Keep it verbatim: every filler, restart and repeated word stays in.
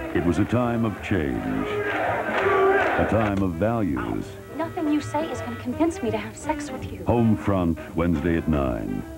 It was a time of change, a time of values. Nothing you say is going to convince me to have sex with you. Homefront, Wednesday at nine.